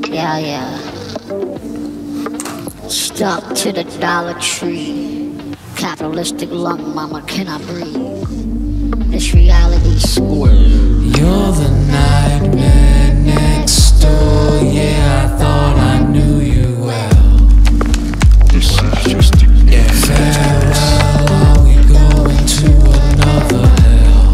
Yeah. Stuck to the Dollar Tree. Capitalistic lung, mama, can I breathe? This reality square. You're the nightmare next door. Yeah, I thought I knew you well. This is just a Farewell, are we going to another hell?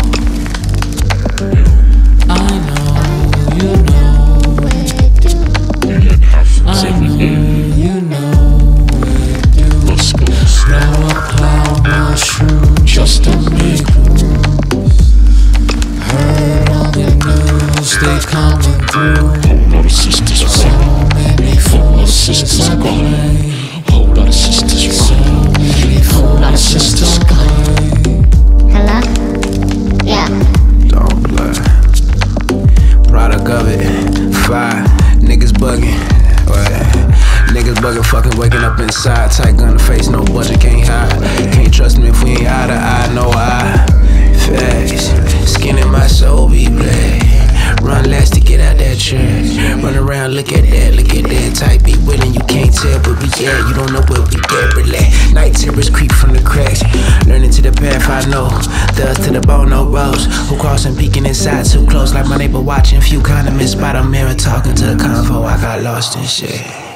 I know, you know it. I know, you know it do. Blow a cloud mushroom just to make room. Heard on the news they coming through. whole lot of sisters So right. many Whole lot of forces sisters at gone. play. Whole lot of sisters So right. many Whole lot of forces sisters at gone. play. Hello? Yeah. Don't play. Product of it. Fire. Niggas bugging. Niggas bugging, fucking waking up inside. Tight gun in the face, no budget, can't hide. Can't trust me if we ain't eye to eye, no eye. Facts. Skin in my soul, be black. Run last to get out that trash. Run around, look at that. Tight be willing, you can't tell where we at. You don't know where we at, relax. Night terrors creep from the cracks. Learning to the path I know. Dust to the bone, no rose. Who crossing, peeking inside too close. Like my neighbor watching. Few condiments by the mirror, talking to the convo. I got lost in shit.